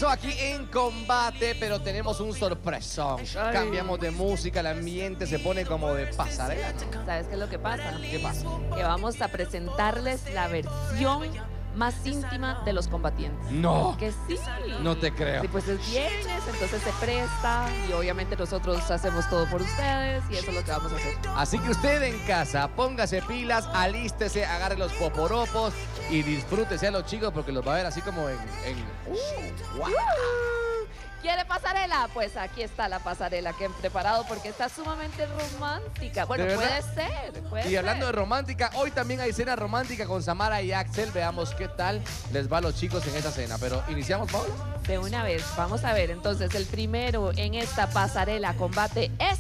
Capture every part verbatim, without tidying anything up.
regreso aquí en Combate, pero tenemos un sorpresón. Ay. Cambiamos de música, el ambiente se pone como de pasarela, ¿no? ¿Sabes qué es lo que pasa? ¿Qué pasa? Que vamos a presentarles la versión más íntima de los combatientes. No, Que sí. no te creo. Sí, pues es viernes, entonces se presta y obviamente nosotros hacemos todo por ustedes y eso es lo que vamos a hacer. Así que usted en casa, póngase pilas, alístese, agarre los poporopos y disfrútese a los chicos porque los va a ver así como en... en uh, wow. ¿Quiere pasarela? Pues aquí está la pasarela que he preparado porque está sumamente romántica. Bueno, ¿De puede verdad? ser, puede Y hablando de ser. romántica, hoy también hay cena romántica con Samara y Axel. Veamos qué tal les va a los chicos en esta cena. Pero iniciamos, Paula. De una vez, vamos a ver. Entonces, el primero en esta pasarela combate es...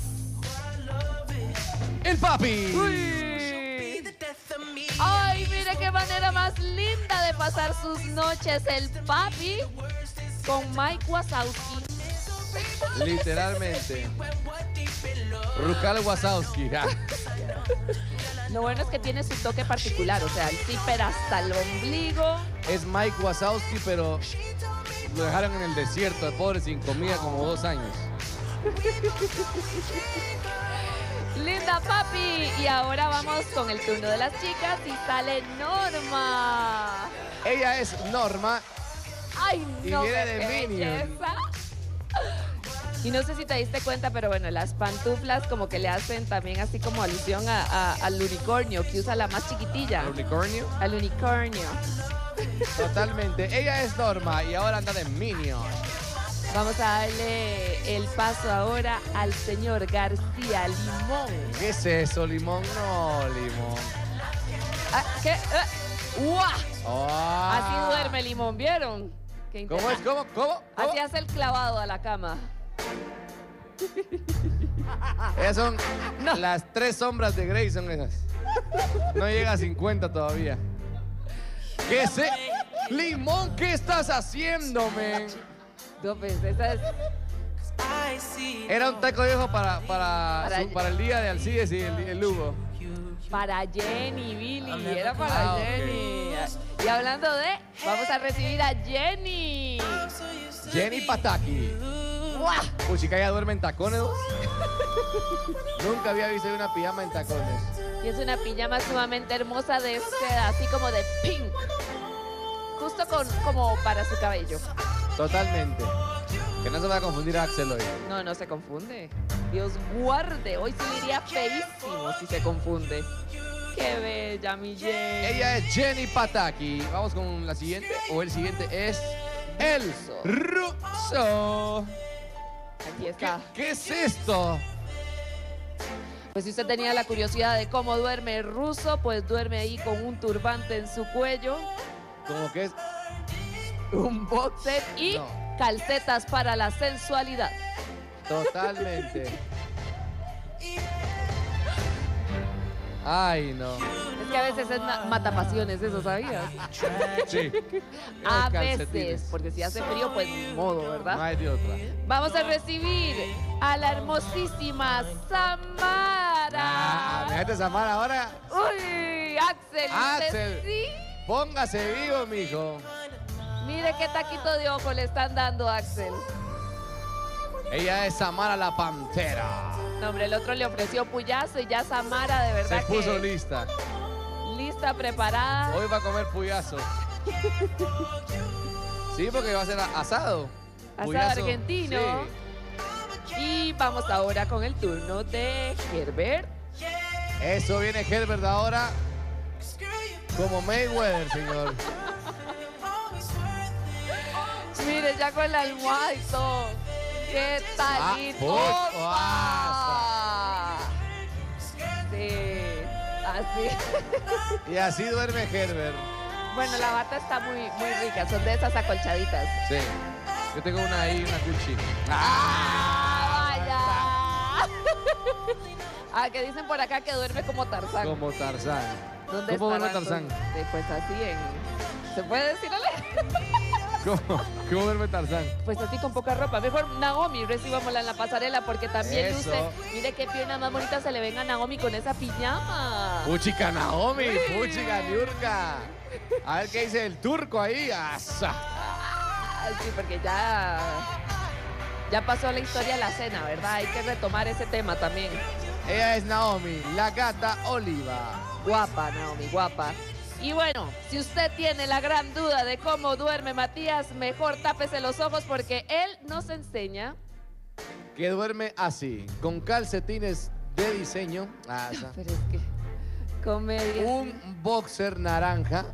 El papi. ¡Uy! ¡Ay, mire qué manera más linda de pasar sus noches! El papi con Mike Wazowski. Literalmente. Rukal Wazowski. ja. Lo bueno es que tiene su toque particular, o sea, el zipper hasta el ombligo. Es Mike Wazowski, pero lo dejaron en el desierto, el pobre sin comida como dos años. Linda papi. Y ahora vamos con el turno de las chicas y sale Norma. Ella es Norma. Ay, Y no, viene qué de Minion. belleza. Y no sé si te diste cuenta, pero bueno, las pantuflas como que le hacen también así como alusión a, a- al unicornio que usa la más chiquitilla. El unicornio. Al unicornio. Totalmente. Ella es Norma y ahora anda de Minion. Vamos a darle el paso ahora al señor García Limón. ¿Qué es eso, Limón? No, Limón. Ah, ¿Qué? Eh, ¡Uah! Ah. Así duerme Limón, ¿vieron? Qué ¿Cómo es? interesante. ¿Cómo? ¿Cómo? ¿Cómo? Así hace el clavado a la cama. Ellas son No. las tres sombras de Grey, son esas. No llega a cincuenta todavía. ¿Qué sé? Limón, ¿qué estás haciendo, men? No, pues, esa es... Era un taco viejo para, para, Para- su- para el día de Alcides y el, el Lugo. Para Jenny, Billy, era para Ah, ok. Jenny. Y hablando de, vamos a recibir a Jenny. Jenny Pataki. ¡Guau! Puchica, ya duerme en tacones. ¿Vos? Nunca había visto una pijama en tacones. Y es una pijama sumamente hermosa de seda, así como de pink. Justo con, como para su cabello. Totalmente. Que no se va a confundir a Axel hoy. No, no se confunde. Dios guarde, hoy sí le iría feísimo si se confunde. Qué bella, mi Jenny. Ella es Jenny Pataki. Vamos con la siguiente. O el siguiente es el Ruso. Aquí ¿Qué, está. qué es esto? Pues si usted tenía la curiosidad de cómo duerme el ruso, pues duerme ahí con un turbante en su cuello, Como que es. un boxer y No. calcetas para la sensualidad. Totalmente. Ay, no. Es que a veces es ma- matapasiones, eso sabías. Sí. A Los veces, calcetines. porque si hace frío, pues ni modo, No ¿verdad? hay de otra. Vamos a recibir a la hermosísima Samara. Ah, déjate Samara ahora. Uy, Axel, ¿usted Axel. sí? Póngase vivo, mijo. Mire qué taquito de ojo le están dando a Axel. Ella es Samara la Pantera. No, hombre, el otro le ofreció puyazo y ya Samara de Se verdad puso que lista. lista, preparada. Hoy va a comer puyazo. Sí, porque va a ser asado. Asado Puyazo. argentino. Sí. Y vamos ahora con el turno de Herbert. Eso viene Herbert ahora. Como Mayweather, señor. Mire, ya con la almohada y todo. ¿Qué tal? Ah, y put- ¡Opa! Sí, así. Y así duerme Herbert. Bueno, la bata está muy, muy rica. Son de esas acolchaditas. Sí. Yo tengo una ahí, una cuchi. ¡Ah, vaya! Ah, que dicen por acá que duerme como Tarzán. Como Tarzán. ¿Dónde ¿Cómo duerme estará, Tarzán? entonces? Pues así en... ¿Se puede decir, Ale? ¿Cómo, ¿Cómo duerme Tarzán? Pues así con poca ropa. Mejor Naomi, recibámosla en la pasarela porque también Eso. luce. Mire qué pierna más bonita se le ven a Naomi con esa pijama. Puchica Naomi, Uy. Puchica Niurka. A ver qué dice el turco ahí. Asa. Sí, porque ya, ya pasó la historia de la cena, ¿verdad? Hay que retomar ese tema también. Ella es Naomi, la gata Oliva. Guapa, Naomi, guapa. Y bueno, si usted tiene la gran duda de cómo duerme Matías, mejor tápese los ojos porque él nos enseña. Que duerme así, con calcetines de diseño. Ah, esa. Pero es que, comedia. Un boxer naranja.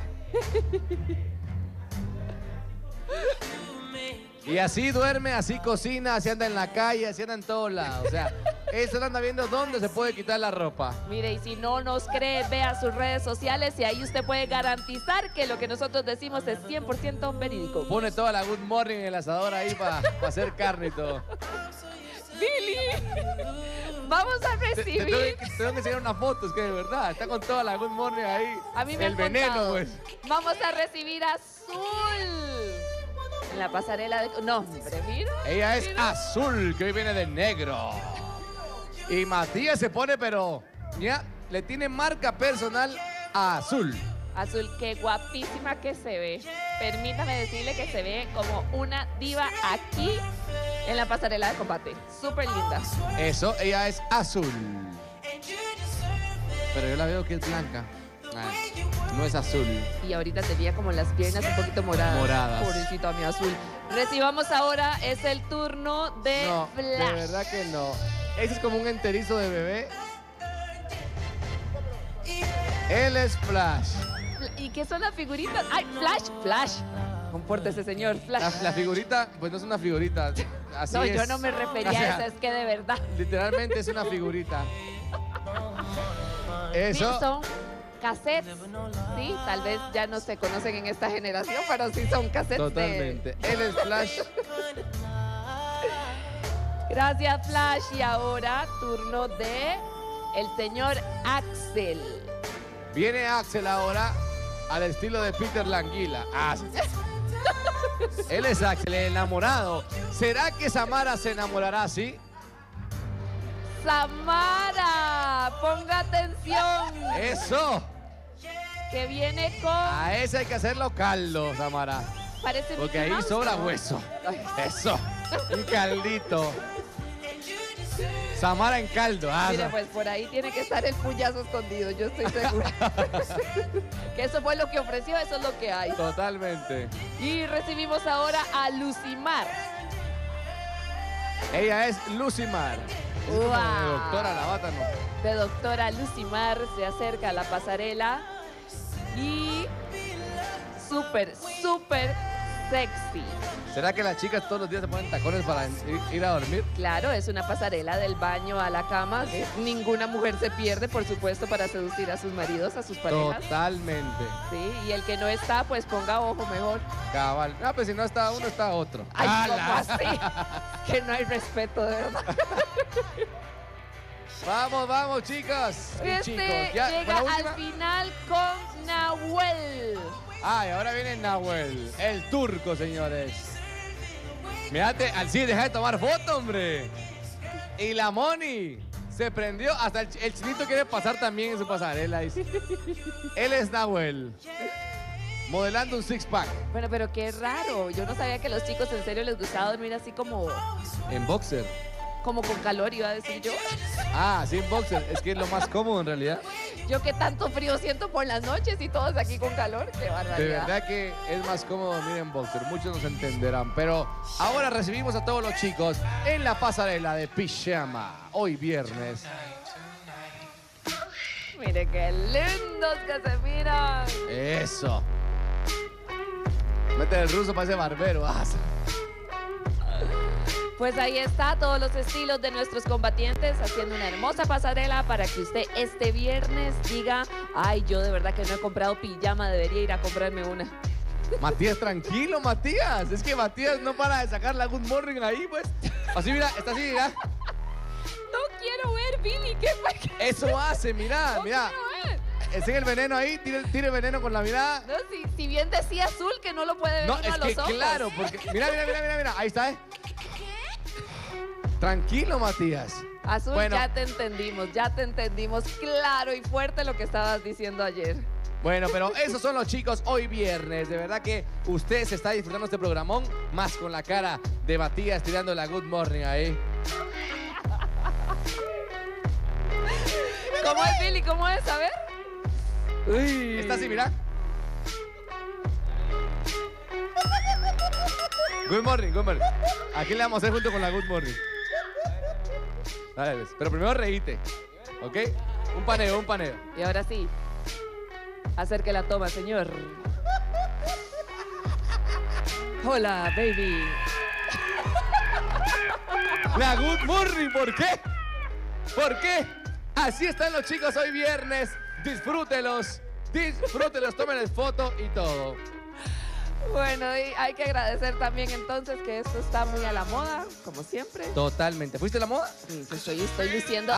Y así duerme, así cocina, así anda en la calle, así anda en todos lados. O sea, eso anda viendo dónde se puede quitar la ropa. Mire, y si no nos cree, vea sus redes sociales y ahí usted puede garantizar que lo que nosotros decimos es cien por ciento verídico. Pone toda la Good Morning en el asador ahí para pa hacer carne y todo. ¡Billy! Vamos a Te, te recibir. tengo, que, te tengo que enseñar unas fotos, que de verdad, está con toda la Good Morning ahí. A mí me el han veneno, contado. pues. Vamos a recibir a Azul en la pasarela de... No, hombre, mira. Ella es mira. azul, que hoy viene de negro. Y Matías se pone, pero ya le tiene marca personal a azul. Azul, qué guapísima que se ve. Permítame decirle que se ve como una diva aquí en la pasarela de combate. Súper linda. Eso, ella es azul. Pero yo la veo que es blanca. Ah, no es azul. Y ahorita tenía como las piernas un poquito moradas. Moradas. Pobrecito mi Azul. Recibamos ahora, es el turno de No, Flash. de verdad que no. Ese es como un enterizo de bebé. Él es Flash. ¿Y qué son las figuritas? ¡Ay, Flash! ¡Flash! Compórtese, señor. Flash. La, la figurita, pues no es una figurita. Así no, es. yo no me refería O sea, a eso, es que de verdad. Literalmente es una figurita. Sí, Eso. son cassettes, sí, tal vez ya no se conocen en esta generación, pero sí son cassettes. Totalmente. Él es Flash. De... Gracias, Flash. Y ahora, turno de el señor Axel. Viene Axel ahora al estilo de Peter Languila. Ah, sí. Él es Axel, el enamorado. ¿Será que Samara se enamorará así? Samara, ponga atención. ¡Eso! Que viene con... A ese hay que hacerlo caldo, Samara. Parece Porque Mickey ahí Mouse, sobra ¿no? hueso. Ay, Eso. Un caldito. Samara en caldo. Ah, mire, pues por ahí tiene que estar el puñazo escondido, yo estoy segura. Que eso fue lo que ofreció, eso es lo que hay. totalmente. Y recibimos ahora a Lucimar. Ella es Lucimar. Es como de Wow. doctora la bata, ¿no? De doctora Lucimar se acerca a la pasarela y súper, súper sexy. ¿Será que las chicas todos los días se ponen tacones para ir, ir a dormir? Claro, es una pasarela del baño a la cama. que Ninguna mujer se pierde, por supuesto, para seducir a sus maridos, a sus parejas. Totalmente. Sí, y el que no está, pues ponga ojo mejor. Cabal. Ah, pues si no está uno, está otro. Ay, ¡Hala! ¿cómo así? Que no hay respeto, de verdad. Vamos, vamos, chicas. y Este chicos. Ya, llega ¿con la al última? final con Nahuel. Ah, y ahora viene Nahuel, el turco, señores. Mirate, al sí, deja de tomar foto, hombre. Y la Moni se prendió, hasta el, ch- el chinito quiere pasar también en su pasarela. Dice. Él es Nahuel, modelando un six-pack. Bueno, pero qué raro. Yo no sabía que a los chicos en serio les gustaba dormir así como, En boxer. como con calor, iba a decir yo. Ah, sí, en boxer. Es que es lo más cómodo en realidad. Yo que tanto frío siento por las noches y todos aquí con calor. Qué De barbaridad. verdad que es más cómodo dormir en boxer. Muchos nos entenderán. Pero ahora recibimos a todos los chicos en la pasarela de pijama. Hoy viernes. Mire qué lindos que se miran. Eso. Mete el ruso para ese barbero. Ah, Pues ahí está, todos los estilos de nuestros combatientes haciendo una hermosa pasarela para que usted este viernes diga, ay, yo de verdad que no he comprado pijama, debería ir a comprarme una. Matías, tranquilo, Matías. Es que Matías no para de sacar la Good Morning ahí, pues. Así, mira, está así, mira. No quiero ver, Billy, ¿qué fue? que- Eso hace, mira, No mira. quiero ver. Enseña el veneno ahí, tire, tire el veneno con la mirada. No, si, si bien decía azul que no lo puede ver No, uno es a los que ojos. claro, porque. Mira, mira, mira, mira, mira. Ahí está, ¿eh? Tranquilo, Matías. Azul, Bueno. ya te entendimos, ya te entendimos claro y fuerte lo que estabas diciendo ayer. Bueno, pero esos son los chicos hoy viernes. De verdad que usted se está disfrutando este programón, más con la cara de Matías tirando la good morning ahí. ¿Cómo es, Billy? ¿Cómo es? A ver. Uy. Está así, mira. Good morning, good morning. Aquí le vamos a hacer junto con la good morning. Dale, pues. Pero primero reíte, ¿ok? Un paneo, un paneo. Y ahora sí. Acerque la toma, señor. Hola, baby. La good morning, ¿por qué? ¿Por qué? Así están los chicos hoy viernes. Disfrútelos, disfrútelos, tómenles foto y todo. Bueno, y hay que agradecer también entonces que esto está muy a la moda, como siempre. Totalmente. ¿Fuiste a la moda? Sí, pues hoy estoy luciendo